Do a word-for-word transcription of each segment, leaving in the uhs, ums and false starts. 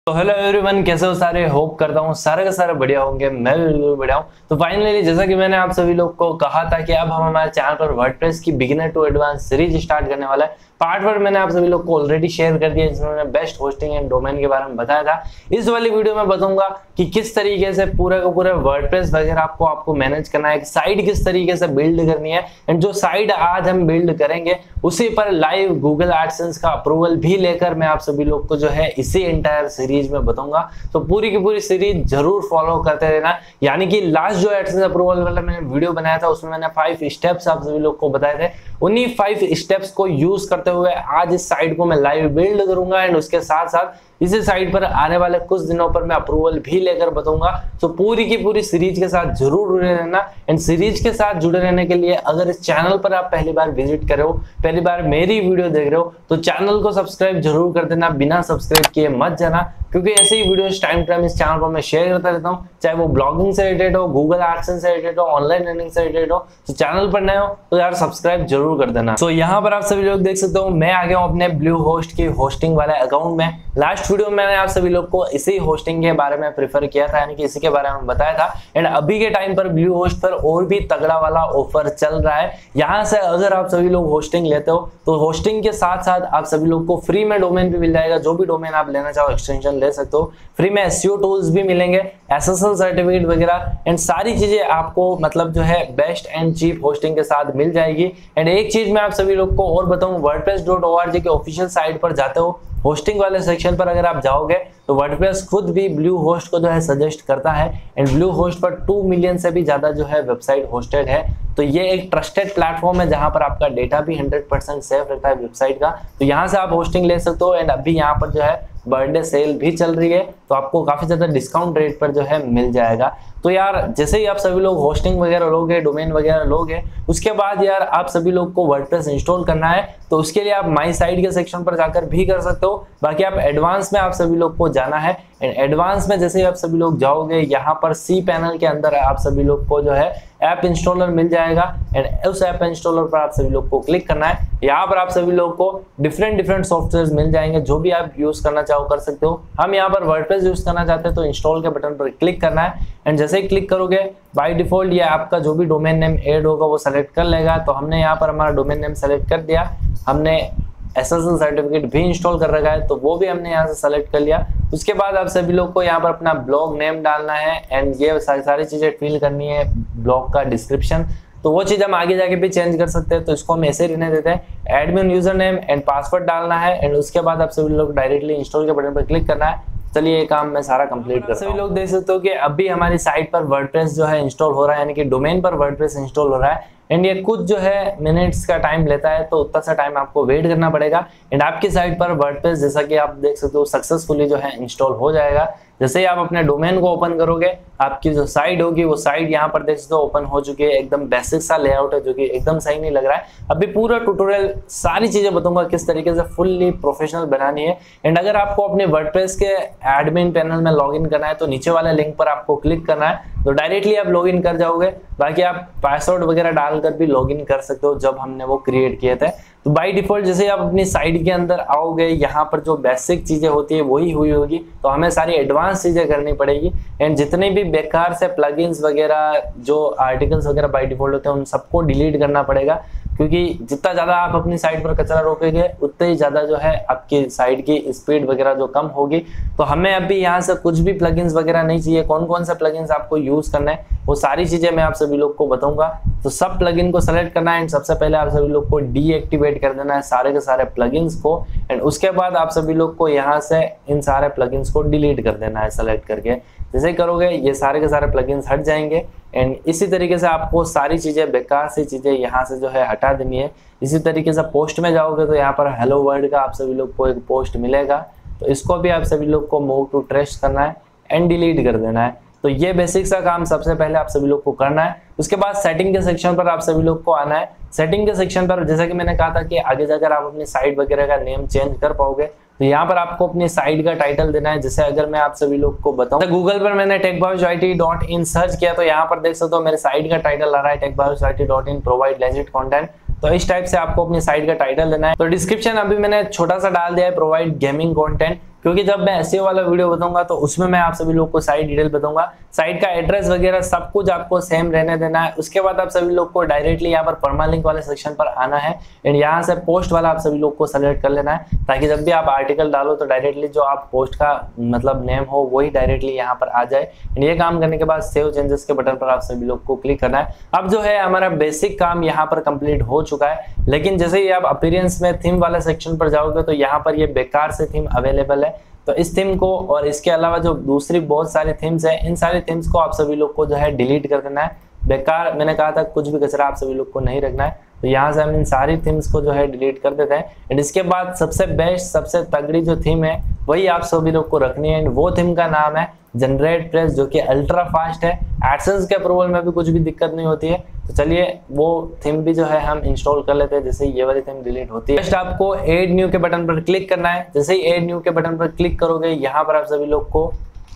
तो hello everyone, कैसे हो सारे। होप करता हूँ सारे का सारे बढ़िया होंगे। मैं भी बिल्कुल बढ़िया हूँ। तो फाइनली जैसा कि मैंने आप सभी लोग को कहा था कि अब हम हमारे चैनल पर वर्डप्रेस की beginner to advance series start करने वाला है। पार्ट वन मैंने आप सभी लोग को ऑलरेडी शेयर कर दिया, जिसमें मैंने बेस्ट होस्टिंग एंड डोमेन के बारे में बताया था। इस वाली वीडियो में बताऊंगा कि किस तरीके से पूरा का पूरा वर्डप्रेस वगैरह आपको आपको मैनेज करना है, साइट किस तरीके से बिल्ड करनी है। एंड जो साइट आज हम बिल्ड करेंगे उसी पर लाइव गूगल एडसेंस का अप्रूवल भी लेकर मैं आप सभी लोग को जो है इसी एंटायर सीरीज में बताऊंगा। तो पूरी की पूरी सीरीज जरूर फॉलो करते रहना। यानी कि लास्ट जो एडसेंस अप्रूवल वाला मैंने वीडियो बनाया था उसमें मैंने फाइव स्टेप्स आप सभी लोग को बताए थे। उन्हीं फाइव स्टेप्स को यूज करते हुए आज इस साइट को मैं लाइव बिल्ड करूंगा एंड उसके साथ साथ इसी साइट पर आने वाले कुछ दिनों पर मैं अप्रूवल भी लेकर बताऊंगा। तो पूरी की पूरी सीरीज के साथ जरूर जुड़े रहना। एंड सीरीज के साथ जुड़े रहने के लिए अगर इस चैनल पर आप पहली बार विजिट कर रहे हो, पहली बार मेरी वीडियो देख रहे हो, तो चैनल को सब्सक्राइब जरूर कर देना। बिना सब्सक्राइब किए मत जाना, क्योंकि ऐसे ही वीडियोस टाइम टाइम इस चैनल पर मैं शेयर करता रहता हूँ, चाहे वो ब्लॉगिंग से रिलेटेड हो, गूगल एडसेंस से रिलेटेड हो, ऑनलाइन अर्निंग से रिलेटेड हो। तो चैनल पर नए हो तो यार सब्सक्राइब जरूर कर देना। तो यहाँ पर आप सभी लोग देख सकते हो मैं आ गया हूँ अपने ब्लू होस्ट की होस्टिंग वाले अकाउंट में। लास्ट वीडियो में मैंने आप सभी लोग को इसी होस्टिंग के बारे में प्रेफर किया था, यानी कि इसी के बारे में बताया था। एंड अभी के टाइम पर ब्लू होस्ट पर और भी तगड़ा वाला ऑफर चल रहा है। यहाँ से अगर आप सभी लोग होस्टिंग लेते हो तो होस्टिंग के साथ साथ आप सभी लोग को फ्री में डोमेन भी मिल जाएगा। जो भी डोमेन आप लेना चाहो एक्सटेंशन ले सकते हो। फ्री में एसईओ टूल्स भी मिलेंगे, एसएसएल सर्टिफिकेट वगैरह एंड सारी चीजें आपको मतलब जो है बेस्ट एंड चीप होस्टिंग के साथ मिल जाएगी। एंड एक चीज मैं आप सभी लोग को और बताऊं, वर्डप्रेस डॉट ओआरजी के ऑफिशियल साइट पर जाते हो, होस्टिंग वाले सेक्शन पर अगर आप जाओगे तो वर्डप्रेस खुद भी ब्लू होस्ट को जो है सजेस्ट करता है। एंड ब्लू होस्ट पर टू मिलियन से भी ज्यादा जो है वेबसाइट होस्टेड है। तो ये एक ट्रस्टेड प्लेटफॉर्म है जहां पर आपका डेटा भी हंड्रेड परसेंट सेफ रहता है वेबसाइट का। तो यहाँ से आप होस्टिंग ले सकते हो। एंड अभी यहाँ पर जो है बर्थडे सेल भी चल रही है, तो आपको काफी ज्यादा डिस्काउंट रेट पर जो है मिल जाएगा। तो यार जैसे ही आप सभी लोग होस्टिंग वगैरह लोगे, डोमेन वगैरह लोगे, उसके बाद यार आप सभी लोग को वर्डप्रेस इंस्टॉल करना है। तो उसके लिए आप माई साइट के सेक्शन पर जाकर भी कर सकते हो। बाकी आप एडवांस में आप सभी लोग को जाना है। एंड एडवांस में जैसे ही आप सभी लोग जाओगे, यहाँ पर सी पैनल के अंदर आप सभी लोग को जो है ऐप इंस्टॉलर मिल जाएगा। एंड उस ऐप इंस्टॉलर पर आप सभी लोग को क्लिक करना है। यहाँ पर आप सभी लोग को डिफरेंट डिफरेंट सॉफ्टवेयर मिल जाएंगे, जो भी आप यूज करना चाहो कर सकते हो। हम यहाँ पर वर्डप्रेस यूज करना चाहते हैं तो इंस्टॉल के बटन पर क्लिक करना है। एंड जैसे ही क्लिक करोगे बाय डिफॉल्ट ये आपका जो भी डोमेन नेम ऐड होगा वो सेलेक्ट कर लेगा। तो हमने यहाँ पर हमारा डोमेन नेम सेलेक्ट कर दिया। हमने एसएसएल सर्टिफिकेट भी इंस्टॉल कर रखा है तो वो भी हमने यहाँ से सेलेक्ट कर लिया। उसके बाद आप सभी लोग को यहाँ पर अपना ब्लॉग नेम डालना है एंड ये सारी सारी चीजें फिल करनी है, ब्लॉग का डिस्क्रिप्शन। तो वो चीज हम आगे जाके भी चेंज कर सकते हैं, तो इसको हम ऐसे रहने देते हैं। Admin user name and password डालना है। एंड उसके बाद आप सभी लोग डायरेक्टली इंस्टॉल के बटन पर क्लिक करना है। चलिए ये काम मैं सारा कंप्लीट करता हूं। सभी लोग देख सकते हो कि अभी हमारी साइट पर वर्डप्रेस जो है इंस्टॉल हो रहा है, यानी कि डोमेन पर वर्डप्रेस इंस्टॉल हो रहा है। एंड ये कुछ जो है मिनट्स का टाइम लेता है, तो उतना सा टाइम आपको वेट करना पड़ेगा। एंड आपकी साइट पर वर्डप्रेस जैसा कि आप देख सकते हो सक्सेसफुली जो है इंस्टॉल हो जाएगा। जैसे ही आप अपने डोमेन को ओपन करोगे, आपकी जो साइट होगी वो साइट यहाँ पर देख सकते हो ओपन हो चुकी है। एकदम बेसिक सा लेआउट है जो कि एकदम सही नहीं लग रहा है। अभी पूरा ट्यूटोरियल सारी चीजें बताऊंगा किस तरीके से फुल्ली प्रोफेशनल बनानी है। एंड अगर आपको अपने वर्डप्रेस के एडमिन पैनल में लॉगिन करना है तो नीचे वाले लिंक पर आपको क्लिक करना है, तो डायरेक्टली आप लॉगिन कर जाओगे। बाकी आप पासवर्ड वगैरह डालकर भी लॉगिन कर सकते हो जब हमने वो क्रिएट किए थे। तो बाय डिफॉल्ट जैसे आप अपनी साइट के अंदर आओगे, यहाँ पर जो बेसिक चीजें होती है वही हुई होगी, तो हमें सारी एडवांस चीजें करनी पड़ेगी। एंड जितने भी बेकार से प्लगइन्स वगैरह जो आर्टिकल्स वगैरह बाय डिफॉल्ट होते हैं उन सबको डिलीट करना पड़ेगा, क्योंकि जितना ज्यादा आप अपनी साइट पर कचरा रोकेंगे उतने ही ज्यादा जो है आपकी साइट की स्पीड वगैरह जो कम होगी। तो हमें अभी यहाँ से कुछ भी प्लगइन्स वगैरह नहीं चाहिए। कौन कौन सा प्लगइन्स आपको यूज करना है वो सारी चीजें मैं आप सभी लोग को बताऊंगा। तो सब प्लगइन को सेलेक्ट करना है एंड सबसे पहले आप सभी लोग को डीएक्टिवेट कर देना है सारे के सारे प्लगइन्स को। एंड उसके बाद आप सभी लोग को यहाँ से इन सारे प्लगइन्स को डिलीट कर देना है सेलेक्ट करके। जैसे करोगे ये सारे के सारे प्लगइन्स हट जाएंगे। एंड इसी तरीके से आपको सारी चीजें बेकार सी चीजें यहाँ से जो है हटा देनी है। इसी तरीके से पोस्ट में जाओगे तो यहाँ पर हेलो वर्ल्ड का आप सभी लोग को एक पोस्ट मिलेगा, तो इसको भी आप सभी लोग को मूव टू ट्रेश करना है एंड डिलीट कर देना है। तो ये बेसिक सा काम सबसे पहले आप सभी लोग को करना है। उसके बाद सेटिंग के सेक्शन पर आप सभी लोग को आना है। सेटिंग के सेक्शन पर जैसा कि मैंने कहा था कि आगे जाकर आप अपनी साइट वगैरह का नेम चेंज कर पाओगे, तो यहाँ पर आपको अपनी साइट का टाइटल देना है। जैसे अगर मैं आप सभी लोग को बताऊं, तो गूगल पर मैंने Techbios IT dot in search किया तो यहाँ पर देख सकते हो मेरे साइट का टाइटल आ रहा है Techbios IT dot in provide legit content. तो इस टाइप से आपको अपनी साइट का टाइटल देना है। तो डिस्क्रिप्शन अभी मैंने छोटा सा डाल दिया है, प्रोवाइड गेमिंग कंटेंट। क्योंकि जब मैं एसईओ वाला वीडियो बताऊंगा तो उसमें मैं आप सभी लोग को साइट डिटेल बताऊंगा, साइट का एड्रेस वगैरह सब कुछ आपको सेम रहने देना है। उसके बाद आप सभी लोग को डायरेक्टली यहाँ पर परमालिंक वाले सेक्शन पर आना है एंड यहाँ से पोस्ट वाला आप सभी लोग को सेलेक्ट कर लेना है, ताकि जब भी आप आर्टिकल डालो तो डायरेक्टली जो आप पोस्ट का मतलब नेम हो वही डायरेक्टली यहाँ पर आ जाए। एंड ये काम करने के बाद सेव चेंजेस के बटन पर आप सभी लोग को क्लिक करना है। अब जो है हमारा बेसिक काम यहाँ पर कंप्लीट हो चुका है, लेकिन जैसे ही आप अपीयरेंस में थीम वाले सेक्शन पर जाओगे तो यहाँ पर ये बेकार से थीम अवेलेबल है। तो इस थीम को और इसके अलावा जो दूसरी बहुत सारी थीम्स है, इन सारी थीम्स को आप सभी लोग को जो है डिलीट कर देना है। बेकार, मैंने कहा था कुछ भी कचरा आप सभी लोग को नहीं रखना है। तो यहाँ से हम इन सारी थीम्स को जो है डिलीट कर देते हैं एंड इसके बाद सबसे बेस्ट सबसे तगड़ी जो थीम है वही आप सभी लोग को रखनी है एंड वो थीम का नाम है जनरेट प्रेस, जो कि अल्ट्रा फास्ट है। एडसेंस के अप्रूवल में भी कुछ भी दिक्कत नहीं होती है। तो चलिए वो थीम भी जो है हम इंस्टॉल कर लेते हैं। जैसे ये वाली थीम डिलीट होती है, नेक्स्ट आपको ऐड न्यू के बटन पर क्लिक करना है। जैसे ही ऐड न्यू के बटन पर क्लिक करोगे यहाँ पर आप सभी लोग को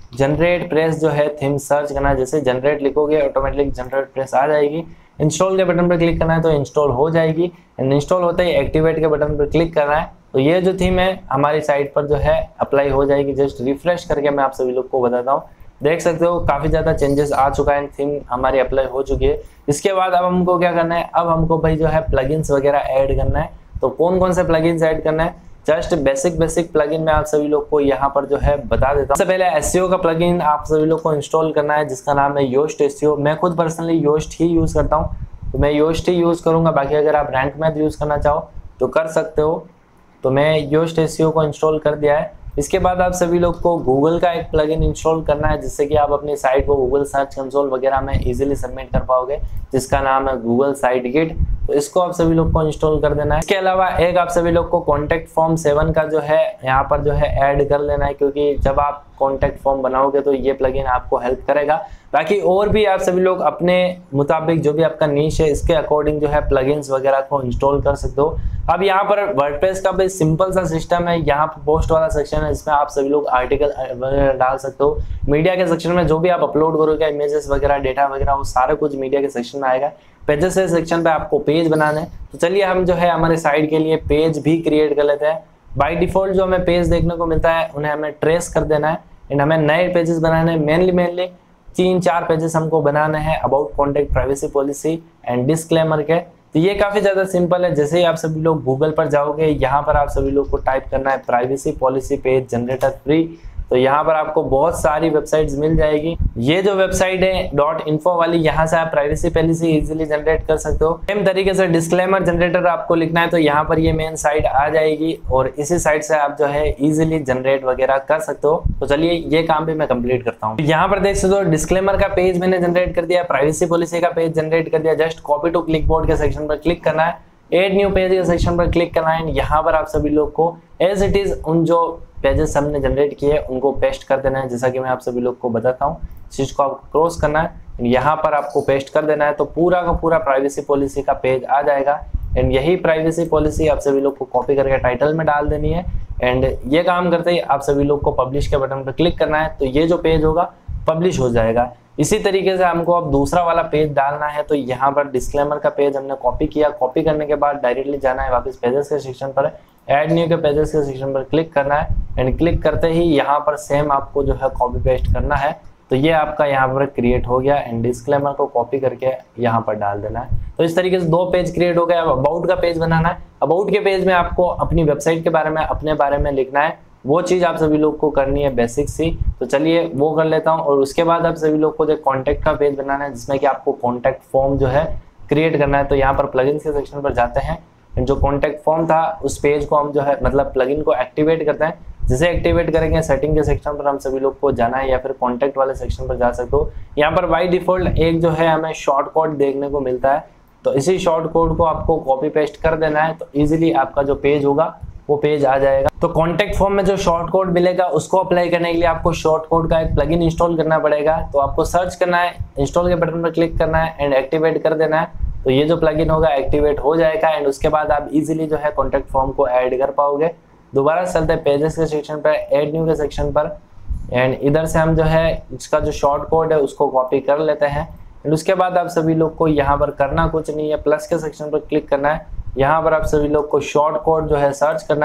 जनरेट प्रेस जो है थीम सर्च करना है। जैसे जनरेट लिखोगे ऑटोमेटिक जनरेट प्रेस आ जाएगी। इंस्टॉल के बटन पर क्लिक करना है तो इंस्टॉल हो जाएगी एंड इंस्टॉल होते ही एक्टिवेट के बटन पर क्लिक करना है। तो ये जो थीम है हमारी साइट पर जो है अप्लाई हो जाएगी। जस्ट रिफ्रेश करके मैं आप सभी लोग को बताता हूँ, देख सकते हो काफी ज्यादा चेंजेस आ चुका है, थीम हमारी अप्लाई हो चुकी है। इसके बाद अब हमको क्या करना है, अब हमको भाई जो है प्लगइन्स वगैरह ऐड करना है। तो कौन कौन से प्लगइन्स ऐड करना है, जस्ट बेसिक बेसिक प्लगइन मैं आप सभी लोग को यहाँ पर जो है बता देता हूँ। सबसे पहले एसईओ का प्लगइन आप सभी लोग को इंस्टॉल करना है, जिसका नाम है योस्ट एसईओ। मैं खुद पर्सनली योस्ट ही यूज करता हूँ, तो मैं योस्ट ही यूज करूंगा। बाकी अगर आप रैंक मैथ यूज करना चाहो तो कर सकते हो। तो मैं योस्ट एसईओ को इंस्टॉल कर दिया है। इसके बाद आप सभी लोग को गूगल का एक प्लगइन इंस्टॉल करना है, जिससे कि आप अपनी साइट को गूगल सर्च कंसोल वगैरह में इजीली सबमिट कर पाओगे, जिसका नाम है गूगल साइट गिड। तो इसको आप सभी लोग को इंस्टॉल कर देना है। इसके अलावा एक आप सभी लोग को कॉन्टैक्ट फॉर्म सेवन का जो है यहाँ पर जो है ऐड कर लेना है, क्योंकि जब आप कॉन्टैक्ट फॉर्म बनाओगे तो ये प्लगइन आपको हेल्प करेगा। बाकी और भी आप सभी लोग अपने मुताबिक जो भी आपका नीश है इसके अकॉर्डिंग जो है प्लगइन्स वगैरह को इंस्टॉल कर सकते हो। अब यहाँ पर वर्डप्रेस का भी सिंपल सा सिस्टम है। यहाँ पर पोस्ट वाला सेक्शन है, इसमें आप सभी लोग आर्टिकल वगैरह डाल सकते हो। मीडिया के सेक्शन में जो भी आप अपलोड करोगे इमेजेस वगैरह डेटा वगैरह वो सारा कुछ मीडिया के सेक्शन में आएगा। पेजेस के सेक्शन पे आपको पेज बनाना है। तो चलिए हम जो है हमारे साइट के लिए पेज भी क्रिएट कर लेते हैं। बाय डिफॉल्ट जो हमें पेज देखने को मिलता है उन्हें हमें ट्रेस कर देना है एंड हमें नए पेजेस बनाने हैं। मेनली मेनली तीन चार पेजेस हमको बनाने हैं about contact, privacy policy and disclaimer के। तो ये काफी ज्यादा सिंपल है। जैसे ही आप सभी लोग गूगल पर जाओगे यहाँ पर आप सभी लोग को टाइप करना है privacy policy page generator free. तो यहाँ पर आपको बहुत सारी वेबसाइट्स मिल जाएगी। ये जो वेबसाइट है डॉट इन्फो वाली, यहाँ से आप प्राइवेसी पॉलिसी इजीली जनरेट कर सकते हो। सेम तरीके से डिस्क्लेमर जनरेटर आपको लिखना है तो यहाँ पर ये मेन साइट आ जाएगी और इसी साइट से आप जो है इजीली जनरेट वगैरह कर सकते हो। तो चलिए ये काम भी मैं कंप्लीट करता हूँ। यहाँ पर देख सकते हो डिस्क्लेमर का पेज मैंने जनरेट कर दिया, प्राइवेसी पॉलिसी का पेज जनरेट कर दिया। जस्ट कॉपी टू क्लिकबोर्ड के सेक्शन पर क्लिक करना है, एड न्यू पेज के सेक्शन पर क्लिक करना है। यहाँ पर आप सभी लोग को एज इट इज उन जो पेजेस हमने जनरेट किए उनको पेस्ट कर देना है, जैसा कि मैं आप सभी लोग को बताता हूँ। इस चीज को आपको क्रॉस करना है, यहाँ पर आपको पेस्ट कर देना है तो पूरा का पूरा प्राइवेसी पॉलिसी का पेज आ जाएगा। एंड यही प्राइवेसी पॉलिसी आप सभी लोग को कॉपी करके टाइटल में डाल देनी है। एंड ये काम करते ही आप सभी लोग को पब्लिश के बटन पर क्लिक करना है, तो ये जो पेज होगा पब्लिश हो जाएगा। इसी तरीके से हमको अब दूसरा वाला पेज डालना है। तो यहाँ पर डिस्क्लेमर का पेज हमने कॉपी किया, कॉपी करने के बाद डायरेक्टली जाना है वापस पेजेस के सेक्शन पर, ऐड न्यू के पेजेस के सेक्शन पर क्लिक करना है एंड क्लिक करते ही यहाँ पर सेम आपको जो है कॉपी पेस्ट करना है। तो ये आपका यहाँ पर क्रिएट हो गया एंड डिस्क्लेमर को कॉपी करके यहाँ पर डाल देना है। तो इस तरीके से दो पेज क्रिएट हो गया। अब अबाउट का पेज बनाना है। अबाउट के पेज में आपको अपनी वेबसाइट के बारे में, अपने बारे में लिखना है। वो चीज आप सभी लोग को करनी है बेसिक सी। तो चलिए वो कर लेता हूँ। और उसके बाद आप सभी लोग को जो कॉन्टैक्ट का पेज बनाना है, जिसमें कि आपको कॉन्टैक्ट फॉर्म जो है क्रिएट करना है। तो यहाँ पर प्लगइन्स के सेक्शन पर जाते हैं, जो कॉन्टैक्ट फॉर्म था उस पेज को हम जो है मतलब प्लगइन को एक्टिवेट करते हैं। जैसे एक्टिवेट करेंगे सेटिंग के सेक्शन पर हम सभी लोग को जाना है या फिर कॉन्टैक्ट वाले सेक्शन पर जा सकते हो। यहाँ पर बाय डिफॉल्ट एक जो है हमें शॉर्ट कोड देखने को मिलता है, तो इसी शॉर्ट कोड को आपको कॉपी पेस्ट कर देना है। तो इजीली आपका जो पेज होगा वो पेज आ जाएगा। तो कॉन्टैक्ट फॉर्म में जो शॉर्ट कोड मिलेगा उसको अप्लाई करने के लिए आपको शॉर्ट कोड का एक प्लगइन इंस्टॉल करना पड़ेगा। तो आपको सर्च करना है, इंस्टॉल के बटन पर क्लिक करना है एंड एक्टिवेट कर देना है। तो ये जो प्लगइन होगा एक्टिवेट हो जाएगा एंड उसके बाद आप इजीली जो है कॉन्टैक्ट फॉर्म को ऐड कर पाओगे। दोबारा चलते हैं पेजेस के सेक्शन पर, ऐड न्यू के सेक्शन पर एंड इधर से हम जो है इसका जो शॉर्ट कोड है उसको कॉपी कर लेते हैं। एंड उसके बाद आप सभी लोग को यहाँ पर करना कुछ नहीं है, प्लस के सेक्शन पर क्लिक करना है। यहाँ पर आप सभी लोग को शॉर्ट कोड जो है सर्च करना है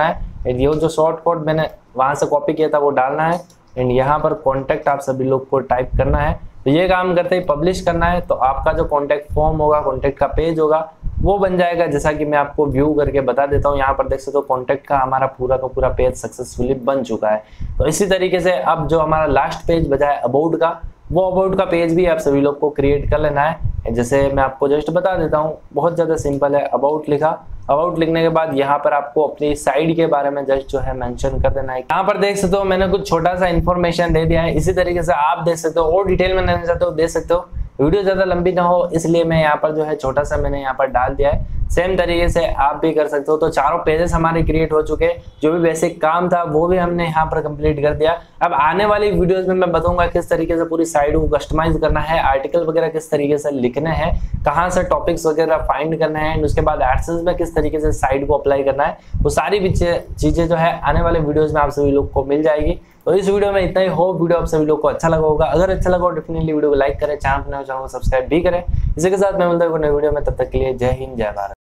एंड ये जो शॉर्ट कोड मैंने वहां से कॉपी किया था वो डालना है एंड यहाँ पर कॉन्टैक्ट आप सभी लोग को टाइप करना है। तो ये काम करते ही पब्लिश करना है, तो आपका जो कॉन्टैक्ट फॉर्म होगा, कॉन्टैक्ट का पेज होगा वो बन जाएगा। जैसा कि मैं आपको व्यू करके बता देता हूँ, यहाँ पर देख सकते हो कॉन्टैक्ट का हमारा पूरा का पूरा पेज सक्सेसफुली बन चुका है। तो इसी तरीके से अब जो हमारा लास्ट पेज बचा है अबाउट का, वो अबाउट का पेज भी आप सभी लोग को क्रिएट कर लेना है। जैसे मैं आपको जस्ट बता देता हूँ, बहुत ज़्यादा सिंपल है। अबाउट लिखा, अबाउट लिखने के बाद यहाँ पर आपको अपनी साइड के बारे में जस्ट जो है मेंशन कर देना है। यहाँ पर देख सकते हो मैंने कुछ छोटा सा इन्फॉर्मेशन दे दिया है। इसी तरीके से आप देख सकते हो और डिटेल में लेना चाहते हो दे सकते हो, वीडियो ज़्यादा लंबी ना हो इसलिए मैं यहाँ पर जो है छोटा सा मैंने यहाँ पर डाल दिया है। सेम तरीके से आप भी कर सकते हो। तो चारों पेजेस हमारे क्रिएट हो चुके हैं, जो भी बेसिक काम था वो भी हमने यहाँ पर कंप्लीट कर दिया। अब आने वाली वीडियोस में मैं बताऊंगा किस तरीके से पूरी साइट को कस्टमाइज करना है, आर्टिकल वगैरह किस तरीके से लिखने हैं, कहाँ से टॉपिक्स वगैरह फाइंड करने हैं, उसके बाद एडसेंस में किस तरीके से साइट को अप्लाई करना है, वो सारी चीजें जो है आने वाले वीडियोज में आप सभी लोग को मिल जाएगी। तो इस वीडियो में इतना ही। होप वीडियो आप सभी लोग को अच्छा लगा होगा। अगर अच्छा लगा हो डेफिनेटली वीडियो को लाइक करें, चैनल को सब्सक्राइब भी करें। इसी के साथ मैं मिलता हूँ नई वीडियो में, तब तक के लिए जय हिंद जय भारत।